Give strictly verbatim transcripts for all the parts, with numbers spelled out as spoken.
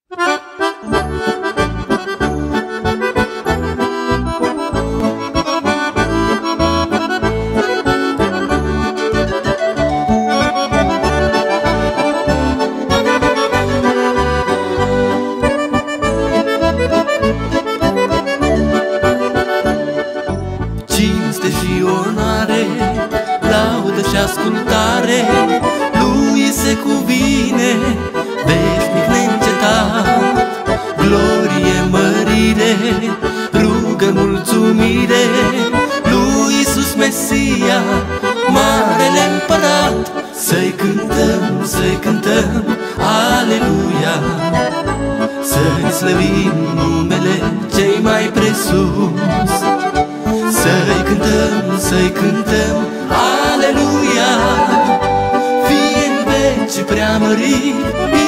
Cinste și onoare, laudă și ascultare lui se cuvine, veșnic neîncetat. Glorie, mărire, rugă mulțumire lui Iisus Mesia, Marele Împărat. Să-i cântăm, să-i cântăm, aleluia, să-i slăvim numele cei mai presus. Să-i cântăm, să-i cântăm, aleluia, fie în veci preamărit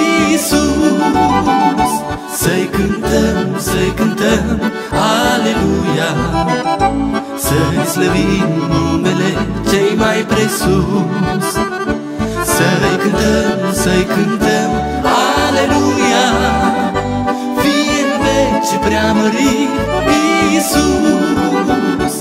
Iisus. Să-i cântăm, să-i cântăm, aleluia, să-i slăvim numele cei mai presus. Să-i cântăm, să-i cântăm, aleluia, fie în veci preamărit Iisus.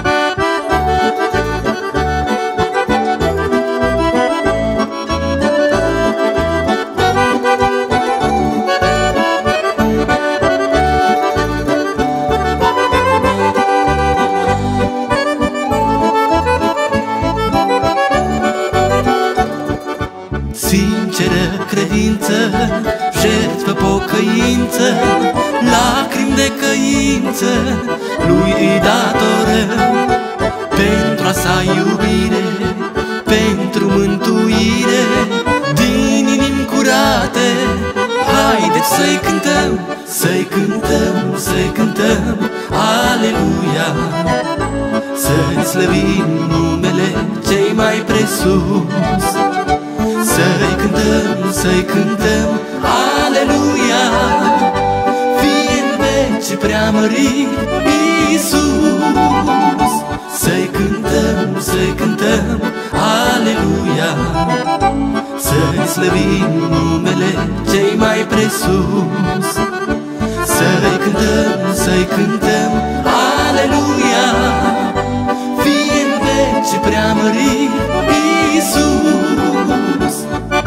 Sinceră credință, jertfă pocăință, lacrimi de căință lui îi datorăm. Pentru a sa iubire, pentru mântuire, din inimi curate, haideți să-i cântăm, să-i cântăm, să-i cântăm, aleluia, să-i slăvim numele cei mai presus. Să-i cântăm, să-i cântăm, aleluia, fie în veci preamărit Iisus. Să-i cântăm, să-i cântăm, aleluia, să-i slăvim numele cei mai presus. Să-i cântăm, să-i cântăm, aleluia, fie în veci preamărit Iisus.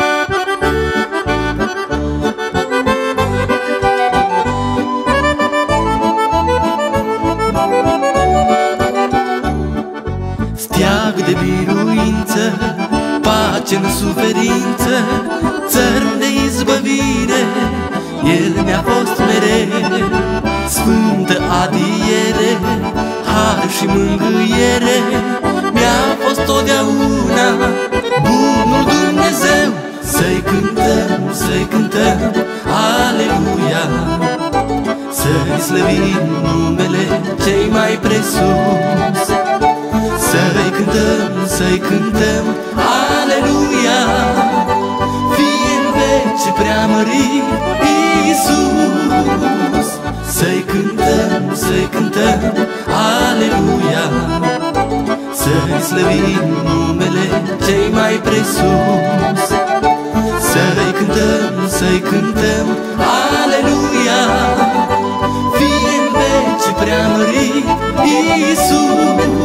Steag de biruință, pace în suferință, țărm de izbăvire, El mi-a fost mereu. Sfântă adiere, har și mângâiere, mi-a fost totdeauna bunul Dumnezeu. Să-i cântăm, să-i cântăm, aleluia, să-i slăvim numele cei mai presus. Să-i cântăm, să-i cântăm, aleluia, fie în veci preamărit Iisus. Să-i cântăm, să-i cântăm, aleluia, să-i slăvim numele cei mai presus. Să-i cântăm, să-i cântăm, aleluia, fie în veci preamărit Iisus.